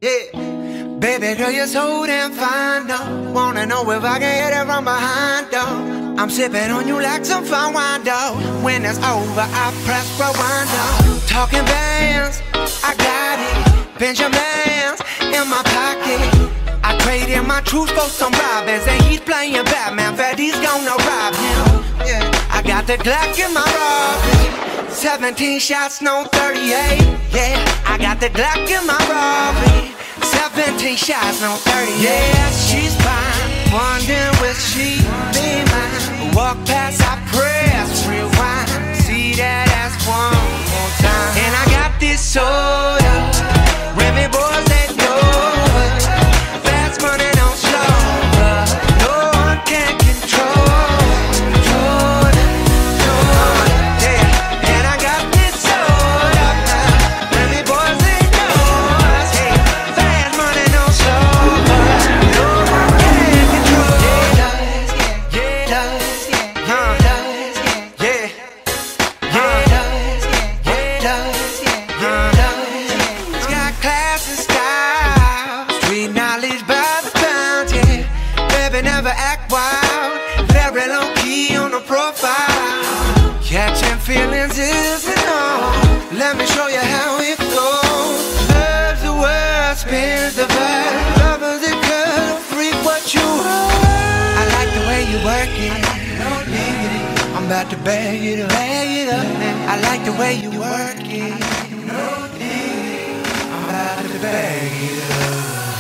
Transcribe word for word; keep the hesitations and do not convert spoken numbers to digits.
Yeah. Baby girl, you're so damn fine, though. Wanna know if I can hit it from behind, though. I'm sipping on you like some fine wine, though. When it's over, I press rewind, though. Talking bands, I got it. Benjamins in my pocket. I traded my truth for some robins, and he's playing Batman. Freddy's gonna rob him. Yeah. I got the Glock in my Robbie. seventeen shots, no thirty-eight. Yeah, I got the Glock in my Robbie. seventeen shots, no thirty-eight. Yeah, she's fine. Wondering will she be mine? Walk past, I press rewind. See that ass one more time. And I got this soda. Remy boys that know it. Fast money, don't slow up. No one can control. Control it, control it, yeah. And I got this soda. Remy boys that know us. Hey, fast money, don't slow up. No one can control it. Yeah, yeah, does, yeah, yeah, does, yeah, yeah, yeah, does, yeah, does, yeah, does. It's got class and style, street knowledge by the pound, yeah. Baby never act wild, very low key on the profile. Catching feelings isn't all. Let me show you how it goes. Love's the word, spins the verb. Lovers the girl, freak what you are. I like the way you work it. I'm about to bag it up, bag it up. I like the way you work it. I'm about to bag it up.